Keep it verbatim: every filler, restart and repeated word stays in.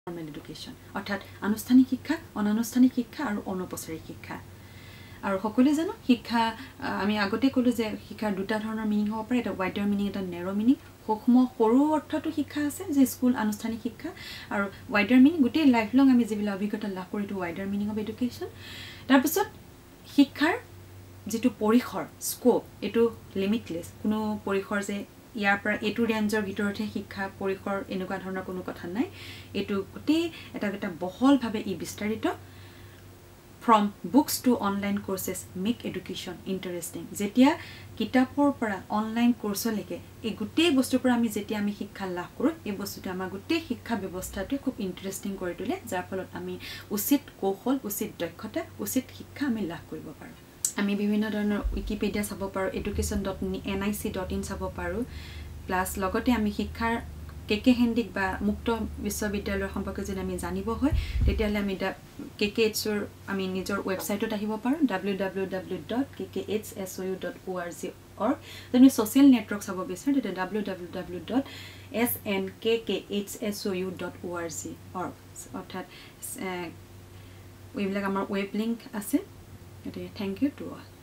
formal education অৰ্থাৎ আনুষ্ঠানিক শিক্ষা অনানুষ্ঠানিক শিক্ষা আৰু অনৌপচাৰিক শিক্ষা আৰু সকলোৱে জানো শিক্ষা আমি আগতে ক'লো যে শিক্ষাৰ দুটা ধৰণৰ মিনিং হ'ব পাৰে এটা ওয়াইডাৰ মিনিং এটা নেৰো মিনিং সূক্ষ্ম সৰু অৰ্থটো শিক্ষা আছে যে স্কুল আনুষ্ঠানিক শিক্ষা আৰু ওয়াইডাৰ মিনিং গোটেই লাইফ লং আমি যিবিলাক অভিজ্ঞতা লাভ কৰি তো ওয়াইডাৰ মিনিং অফ এডুকেশ্যন তাৰ পিছত শিক্ষাৰ যেটো পৰিসৰ স্কোপ এটো লিমিটলেস কোনো পৰিসৰ যে ইয়াৰ পৰা এটো ৰেঞ্জৰ ভিতৰতে শিক্ষা পৰিসৰ এনেকুৱা ধৰণৰ কোনো কথা নাই এটো গোটেই এটা এটা বহলভাৱে ই বিস্তাৰিত from books to online courses make education interesting যেতিয়া কিতাপৰ পৰা অনলাইন কোৰ্স লৈকে এই গোটেই বস্তুৰ পৰা আমি যেতিয়া আমি শিক্ষা লাভ কৰো এই বস্তুটো আমাৰ গোটেই শিক্ষা ব্যৱস্থাটো খুব ইন্টাৰেষ্টিং কৰি তোলে যাৰ ফলত আমি উচিত কৌশল উচিত দক্ষতা উচিত শিক্ষা আমি লাভ কৰিব পাৰো আমি বিভিন্ন ধৰণৰ উইকিপিডিয়া চাব পাৰো education dot n i c dot in চাব পাৰো প্লাস লগতে আমি শিক্ষাৰ K K Handiq বা মুক্ত বিশ্ববিদ্যালয়ৰ সম্পৰ্কে যদি আমি জানিব হয় তেতিয়ালে আমি K K H S O U আমি নিজৰ ওয়েবসাইটত আহিব পাৰো w w w dot k k h s o u dot org or যদি সোশ্যাল নেটৱৰ্ক চাব বিচাৰে তেতিয়া w w w dot s n k k h s o u dot org or অৰ্থাৎ এইবিলাক আমাৰ ওয়েব লিংক আছে thank you to all